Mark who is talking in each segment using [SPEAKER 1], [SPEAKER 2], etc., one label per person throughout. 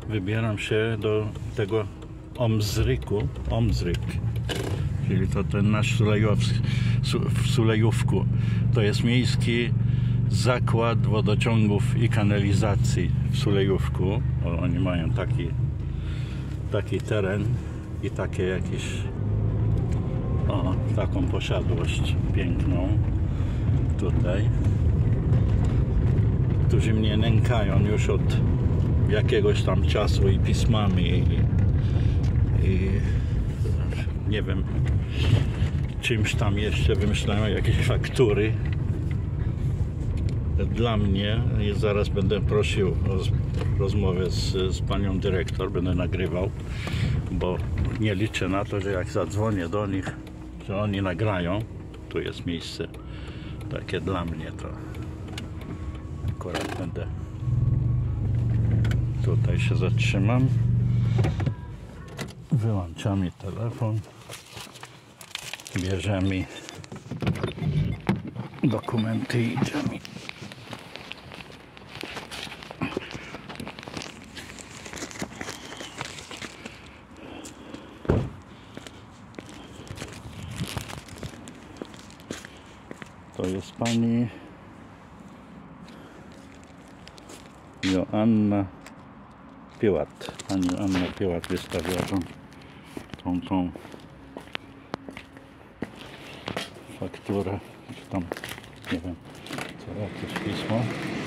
[SPEAKER 1] wybieram się do tego Omzryk, czyli to ten nasz w Sulejówku. To jest miejski zakład wodociągów i kanalizacji w Sulejówku. Oni mają taki teren i takie jakieś taką posiadłość piękną tutaj, którzy mnie nękają już od jakiegoś tam czasu i pismami i nie wiem, czymś tam jeszcze wymyślają, jakieś faktury dla mnie. I zaraz będę prosił o rozmowę z panią dyrektor, będę nagrywał, bo nie liczę na to, że jak zadzwonię do nich, że oni nagrają. Tu jest miejsce takie dla mnie, to akurat będę tutaj się zatrzymam, wyłączamy telefon, bierzemy dokumenty i idziemy. To jest pani Joanna Piłat. Pani Joanna Piłat wystawiła tą fakturę, czy tam, nie wiem, co, jakieś pismo.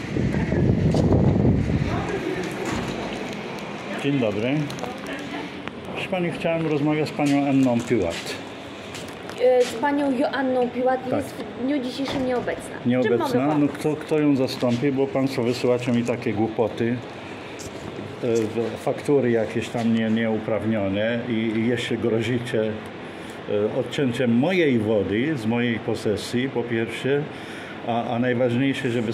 [SPEAKER 1] Dzień dobry. Proszę pani, chciałem rozmawiać z panią Anną Piłat.
[SPEAKER 2] Z panią Joanną Piłat
[SPEAKER 1] Tak.
[SPEAKER 2] jest w dniu dzisiejszym nieobecna.
[SPEAKER 1] Nieobecna? No kto ją zastąpi, bo państwo wysyłacie mi takie głupoty, faktury jakieś tam nieuprawnione i jeszcze grozicie odcięciem mojej wody z mojej posesji, po pierwsze, a najważniejsze, że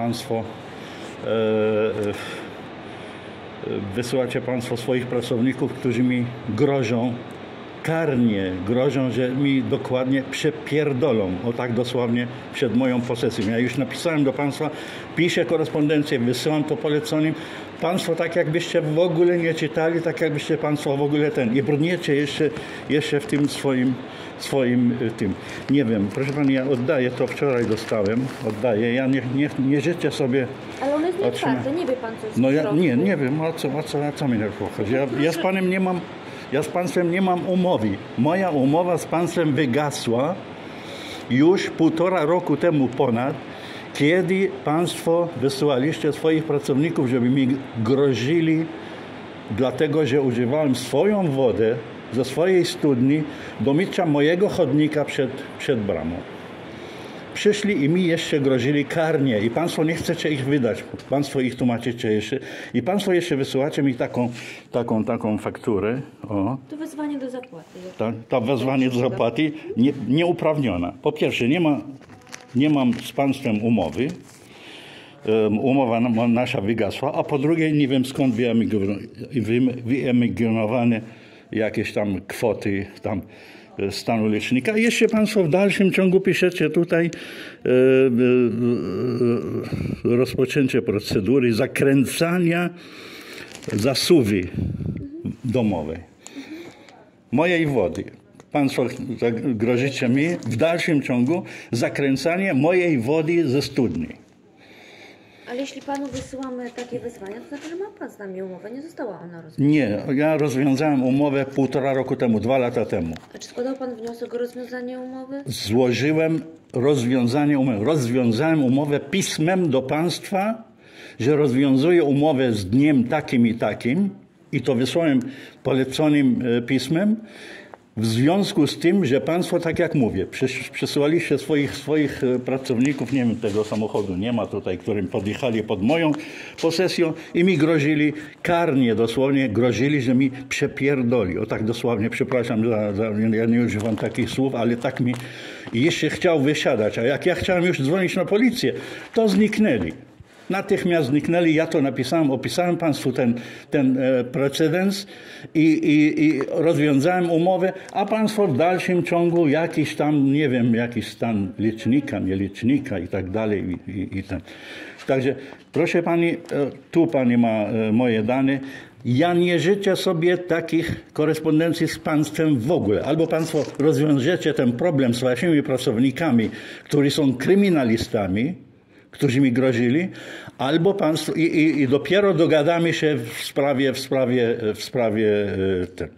[SPEAKER 1] wysyłacie państwo swoich pracowników, którzy mi grożą, karnie grożą, że mi dokładnie przepierdolą, o tak dosłownie, przed moją posesją. Ja już napisałem do państwa, piszę korespondencję, wysyłam to poleconym. Państwo tak jakbyście w ogóle nie czytali, tak jakbyście państwo w ogóle i brniecie jeszcze w tym swoim tym. Nie wiem, proszę pani, ja oddaję, to wczoraj dostałem, oddaję, ja nie życzę sobie...
[SPEAKER 2] Ale ono jest nieotwarte, nie wie pan co jest
[SPEAKER 1] No ja
[SPEAKER 2] w środku.
[SPEAKER 1] nie wiem, o co mi chodzi. Ja z państwem nie mam umowy. Moja umowa z państwem wygasła już 1,5 roku temu ponad, kiedy państwo wysyłaliście swoich pracowników, żeby mi grozili, dlatego że używałem swoją wodę ze swojej studni do mycia mojego chodnika przed bramą. Przyszli i mi jeszcze grozili karnie i państwo nie chcecie ich wydać, państwo ich tłumaczycie jeszcze i państwo jeszcze wysyłacie mi taką fakturę. O.
[SPEAKER 2] To wezwanie do zapłaty.
[SPEAKER 1] To wezwanie do zapłaty nieuprawniona. Po pierwsze, nie mam z państwem umowy. Umowa nasza wygasła, a po drugie nie wiem skąd wyemigrowane jakieś tam kwoty tam stanu licznika. I jeszcze państwo w dalszym ciągu piszecie tutaj rozpoczęcie procedury zakręcania zasuwy domowej mojej wody. Państwo grozicie mi w dalszym ciągu zakręcanie mojej wody ze studni.
[SPEAKER 2] Ale jeśli panu wysyłamy takie wezwania, to znaczy, że ma pan z nami umowę, nie została ona rozwiązana.
[SPEAKER 1] Nie, ja rozwiązałem umowę 1,5 roku temu, 2 lata temu.
[SPEAKER 2] A czy składał pan wniosek o rozwiązanie umowy?
[SPEAKER 1] Złożyłem rozwiązałem umowę pismem do państwa, że rozwiązuję umowę z dniem takim i takim i to wysłałem poleconym pismem. W związku z tym, że państwo, tak jak mówię, przesyłaliście swoich pracowników, nie wiem, tego samochodu nie ma tutaj, którym podjechali pod moją posesją i mi grozili, karnie dosłownie grozili, że mi przepierdoli. O tak dosłownie, przepraszam, ja nie używam takich słów, ale tak mi jeszcze chciał wysiadać. A jak ja chciałem już dzwonić na policję, to zniknęli. Natychmiast zniknęli, ja to napisałem, opisałem państwu ten precedens i rozwiązałem umowę, a państwo w dalszym ciągu jakiś tam, nie wiem, jakiś stan licznika, nie licznika i tak dalej. Także Proszę pani, tu pani ma moje dane. Ja nie życzę sobie takich korespondencji z państwem w ogóle. Albo państwo rozwiążecie ten problem z waszymi pracownikami, którzy są kryminalistami, którzy mi grozili, albo państwo i dopiero dogadamy się w sprawie ten.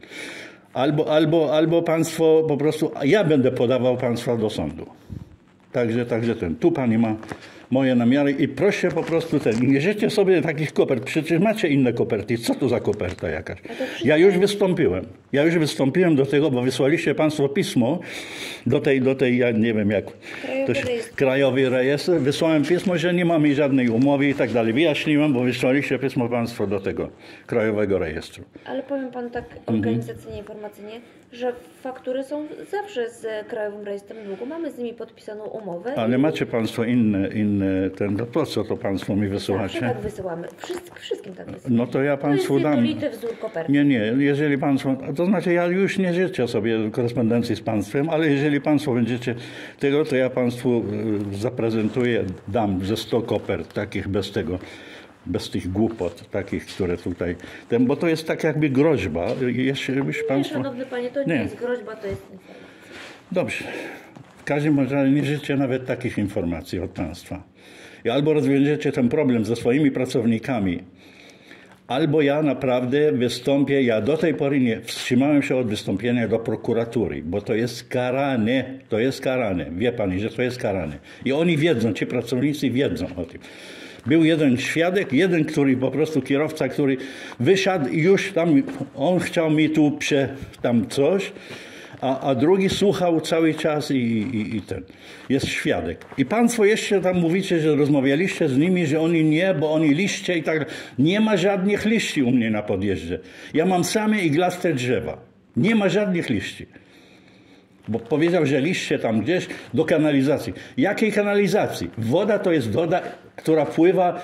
[SPEAKER 1] Albo państwo po prostu, ja będę podawał państwa do sądu. Także tu pani ma moje namiary i proszę po prostu nie życzcie sobie takich kopert. Przecież macie inne koperty. Co to za koperta jakaś? Ja już wystąpiłem do tego, bo wysłaliście państwo pismo do tej ja nie wiem jak, Krajowy Rejestr. Wysłałem pismo, że nie mamy żadnej umowy i tak dalej. Wyjaśniłem, bo wysłaliście pismo państwo do tego Krajowego Rejestru.
[SPEAKER 2] Ale powiem panu tak organizacyjnie, informacyjnie, że faktury są zawsze z Krajowym Rejestrem Długu. Mamy z nimi podpisaną umowę.
[SPEAKER 1] Ale macie państwo inne po co to państwo mi wysyłacie?
[SPEAKER 2] Tak wysyłamy. Wszystkim tak wysyłamy.
[SPEAKER 1] No to ja państwu dam.
[SPEAKER 2] Wzór koperty.
[SPEAKER 1] Nie, jeżeli państwo, to znaczy ja już nie życzę sobie korespondencji z państwem, ale jeżeli państwo będziecie tego, to ja państwu zaprezentuję, dam ze 100 kopert takich bez tych głupot, takich, które tutaj, bo to jest tak jakby groźba.
[SPEAKER 2] Nie, szanowny panie, to nie jest groźba, to jest informacja.
[SPEAKER 1] Dobrze. W każdym razie nie życzę nawet takich informacji od państwa. I albo rozwiążecie ten problem ze swoimi pracownikami, albo ja naprawdę wystąpię, ja do tej pory nie wstrzymałem się od wystąpienia do prokuratury, bo to jest karane, wie pani, że to jest karane. I oni wiedzą, ci pracownicy wiedzą o tym. Był jeden świadek, który po prostu kierowca, który wysiadł i już tam, on chciał mi tu tam coś, a drugi słuchał cały czas i ten. Jest świadek. I państwo jeszcze tam mówicie, że rozmawialiście z nimi, że oni nie, bo oni liście i tak dalej. Nie ma żadnych liści u mnie na podjeździe. Ja mam same iglaste drzewa. Nie ma żadnych liści. Bo powiedział, że liście tam gdzieś do kanalizacji. Jakiej kanalizacji? Woda to jest woda, która pływa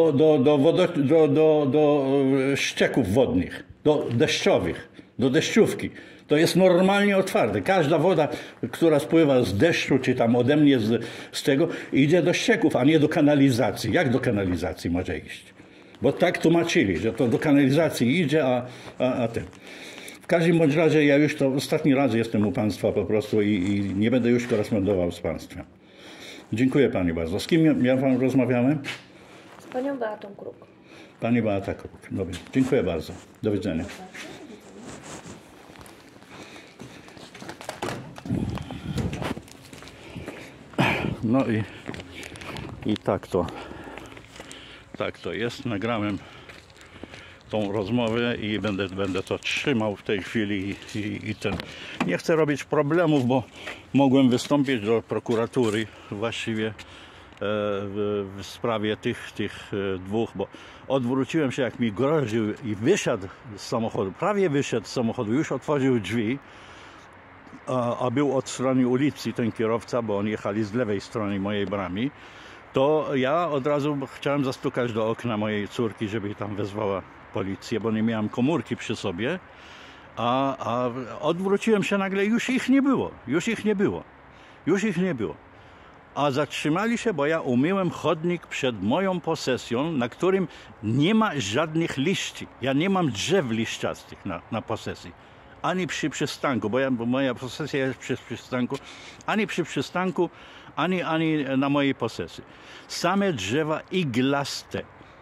[SPEAKER 1] do ścieków wodnych, do deszczowych, do deszczówki. To jest normalnie otwarte. Każda woda, która spływa z deszczu, czy tam ode mnie z tego, idzie do ścieków, a nie do kanalizacji. Jak do kanalizacji może iść? Bo tak tłumaczyli, że to do kanalizacji idzie, a ten. W każdym bądź razie ja już to ostatni raz jestem u państwa po prostu i nie będę już korespondował z państwem. Dziękuję pani bardzo. Z kim ja wam rozmawiałem?
[SPEAKER 2] Z panią Beatą Kruk.
[SPEAKER 1] Pani Beata Kruk. Dobrze. Dziękuję bardzo. Do widzenia. No i tak to jest. Nagrałem tą rozmowę i będę to trzymał w tej chwili i ten. Nie chcę robić problemów, bo mogłem wystąpić do prokuratury właściwie w sprawie tych dwóch, bo odwróciłem się, jak mi groził i wyszedł z samochodu, prawie wyszedł z samochodu, już otworzył drzwi, a był od strony ulicy ten kierowca, bo oni jechali z lewej strony mojej bramy, to ja od razu chciałem zastukać do okna mojej córki, żeby tam wezwała policję, bo nie miałem komórki przy sobie, a odwróciłem się nagle, już ich nie było. A zatrzymali się, bo ja umyłem chodnik przed moją posesją, na którym nie ma żadnych liści. Ja nie mam drzew liściastych na posesji. Ani przy przystanku, bo moja posesja jest przy przystanku, ani przy przystanku, ani na mojej posesji. Same drzewa iglaste.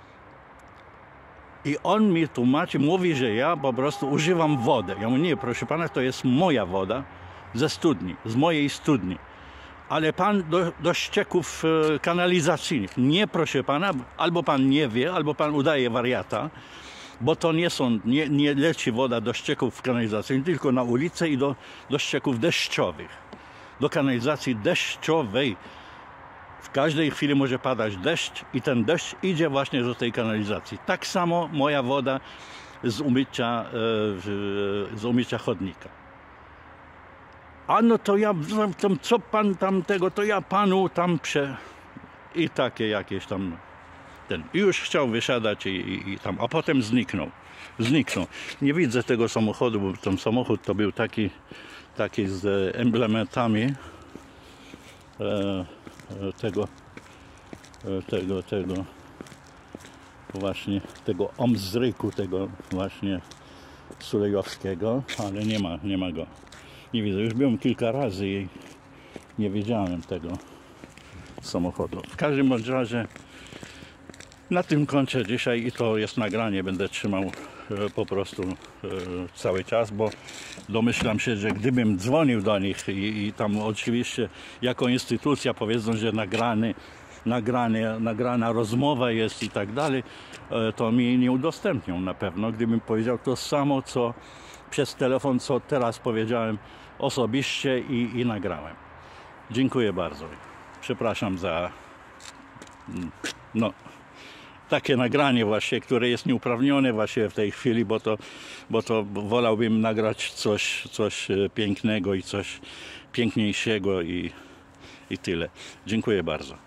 [SPEAKER 1] I on mi tłumaczy, mówi, że ja po prostu używam wody. Ja mówię, nie, proszę pana, to jest moja woda ze studni, z mojej studni. Ale pan do ścieków kanalizacyjnych. Nie, proszę pana, albo pan nie wie, albo pan udaje wariata, bo to nie leci woda do ścieków kanalizacyjnych, tylko na ulicę i do ścieków deszczowych. Do kanalizacji deszczowej. W każdej chwili może padać deszcz i ten deszcz idzie właśnie do tej kanalizacji. Tak samo moja woda z umycia chodnika. A no to ja, co pan tamtego, to ja panu tam I takie jakieś tam I już chciał wysiadać i tam, a potem zniknął. Nie widzę tego samochodu, bo ten samochód to był taki z emblematami tego właśnie tego omzryku, tego właśnie Sulejowskiego, ale nie ma go. Nie widzę. Już byłem kilka razy i nie widziałem tego samochodu. W każdym bądź razie na tym kończę dzisiaj i to jest nagranie, będę trzymał po prostu cały czas, bo domyślam się, że gdybym dzwonił do nich i tam oczywiście jako instytucja powiedzą, że nagrana rozmowa jest i tak dalej, to mi nie udostępnią na pewno. Gdybym powiedział to samo, co przez telefon, co teraz powiedziałem osobiście i nagrałem. Dziękuję bardzo. Przepraszam za takie nagranie właśnie, które jest nieuprawnione właśnie w tej chwili, bo to wolałbym nagrać coś pięknego i coś piękniejszego i tyle. Dziękuję bardzo.